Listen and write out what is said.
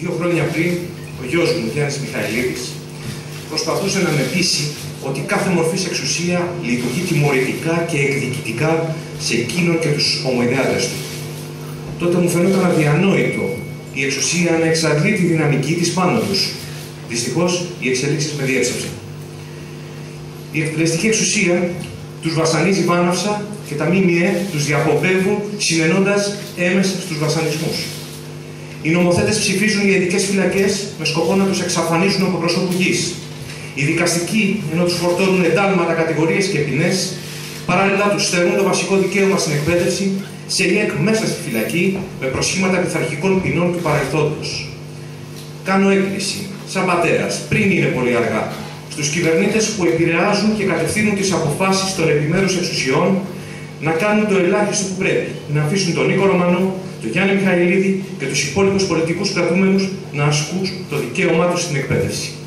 2 χρόνια πριν, ο γιος μου, Γιάννης Μιχαηλίδης, προσπαθούσε να με πείσει ότι κάθε μορφής εξουσία λειτουργεί τιμωρητικά και εκδικητικά σε εκείνον και τους ομοειδεάτες του. Τότε μου φαινόταν αδιανόητο η εξουσία να εξαντλεί τη δυναμική της πάνω τους. Δυστυχώς, οι εξελίξεις με διέψευσαν. Η εκτελεστική εξουσία τους βασανίζει βάναυσα και τα ΜΜΕ τους διαποπεύουν συνενώντας έμεσα στους βασανισμούς. Οι νομοθέτες ψηφίζουν για ειδικές φυλακές με σκοπό να τους εξαφανίσουν από προσώπου γης. Οι δικαστικοί, ενώ τους φορτώνουν εντάλματα, κατηγορίες και ποινές, παράλληλα τους στερούν το βασικό δικαίωμα στην εκπαίδευση, σε ΙΕΚ μέσα στη φυλακή, με προσχήματα πειθαρχικών ποινών του παρελθόντος. Κάνω έκκληση, σαν πατέρας, πριν είναι πολύ αργά, στους κυβερνήτες που επηρεάζουν και κατευθύνουν τις αποφάσεις των επιμέρους εξουσιών, να κάνουν το ελάχιστο που πρέπει, να αφήσουν τον Νίκο Ρωμανό, τον Γιάννη Μιχαηλίδη και τους υπόλοιπους πολιτικούς κρατούμενους να ασκούν το δικαίωμά τους στην εκπαίδευση.